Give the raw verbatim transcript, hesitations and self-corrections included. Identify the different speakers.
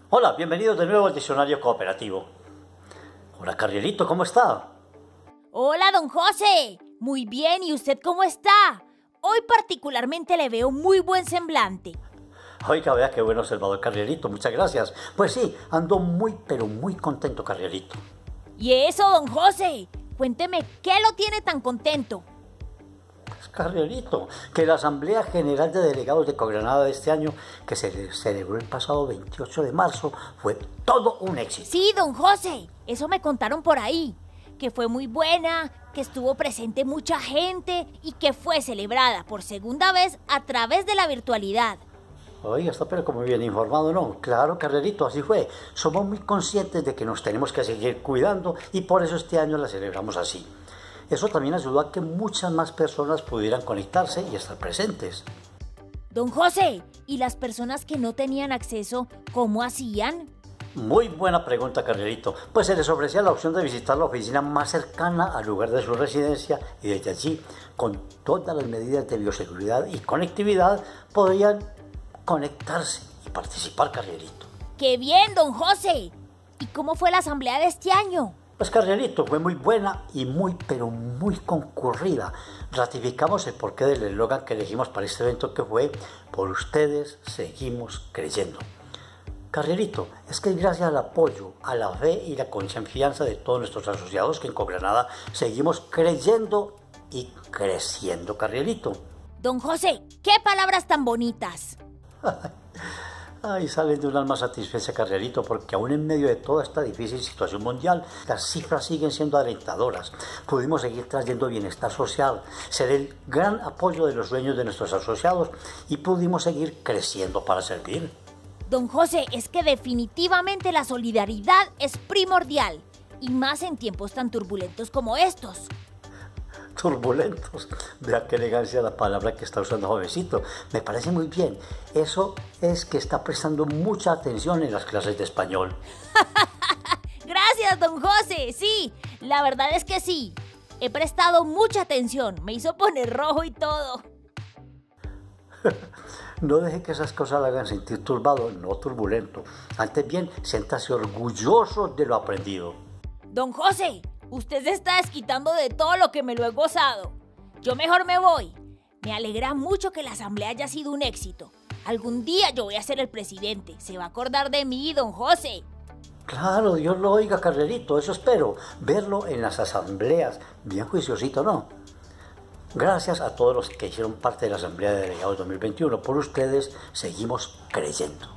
Speaker 1: Hola, bienvenidos de nuevo al Diccionario Cooperativo. Hola, Carrielito, ¿cómo está?
Speaker 2: Hola, don José. Muy bien, ¿y usted cómo está? Hoy particularmente le veo muy buen semblante.
Speaker 1: Oiga, vea qué buen observador, Carrielito, muchas gracias. Pues sí, ando muy, pero muy contento, Carrielito.
Speaker 2: ¿Y eso, don José? Cuénteme, ¿qué lo tiene tan contento?
Speaker 1: Pues, Carrielito, que la Asamblea General de Delegados de Cogranada de este año, que se celebró el pasado veintiocho de marzo, fue todo un éxito.
Speaker 2: Sí, don José, eso me contaron por ahí, que fue muy buena, que estuvo presente mucha gente y que fue celebrada por segunda vez a través de la virtualidad.
Speaker 1: Oiga, está pero como bien informado, ¿no? Claro, Carrielito, así fue. Somos muy conscientes de que nos tenemos que seguir cuidando y por eso este año la celebramos así. Eso también ayudó a que muchas más personas pudieran conectarse y estar presentes.
Speaker 2: Don José, ¿y las personas que no tenían acceso, cómo hacían?
Speaker 1: Muy buena pregunta, Carrielito. Pues se les ofrecía la opción de visitar la oficina más cercana al lugar de su residencia y desde allí, con todas las medidas de bioseguridad y conectividad, podían conectarse y participar, Carrielito.
Speaker 2: ¡Qué bien, don José! ¿Y cómo fue la asamblea de este año?
Speaker 1: Pues, Carrielito, fue muy buena y muy, pero muy concurrida. Ratificamos el porqué del eslogan que elegimos para este evento, que fue: por ustedes seguimos creyendo. Carrielito, es que es gracias al apoyo, a la fe y la confianza de todos nuestros asociados que en Cogranada seguimos creyendo y creciendo, Carrielito.
Speaker 2: Don José, ¿qué palabras tan bonitas?
Speaker 1: Ay, salen de un alma satisfecha, Carrielito, porque aún en medio de toda esta difícil situación mundial, las cifras siguen siendo alentadoras. Pudimos seguir trayendo bienestar social, ser el gran apoyo de los sueños de nuestros asociados y pudimos seguir creciendo para servir.
Speaker 2: Don José, es que definitivamente la solidaridad es primordial, y más en tiempos tan turbulentos como estos.
Speaker 1: Turbulentos. Vea qué elegancia la palabra que está usando, jovencito. Me parece muy bien. Eso es que está prestando mucha atención en las clases de español.
Speaker 2: Gracias, don José. Sí, la verdad es que sí. He prestado mucha atención. Me hizo poner rojo y todo.
Speaker 1: No deje que esas cosas le hagan sentir turbado, no turbulento. Antes bien, siéntase orgulloso de lo aprendido.
Speaker 2: Don José, usted se está desquitando de todo lo que me lo he gozado. Yo mejor me voy. Me alegra mucho que la asamblea haya sido un éxito. Algún día yo voy a ser el presidente. Se va a acordar de mí, don José.
Speaker 1: Claro, Dios lo oiga, Carrerito, eso espero. Verlo en las asambleas. Bien juiciosito, ¿no? Gracias a todos los que hicieron parte de la Asamblea de Delegados dos mil veintiuno. Por ustedes seguimos creyendo.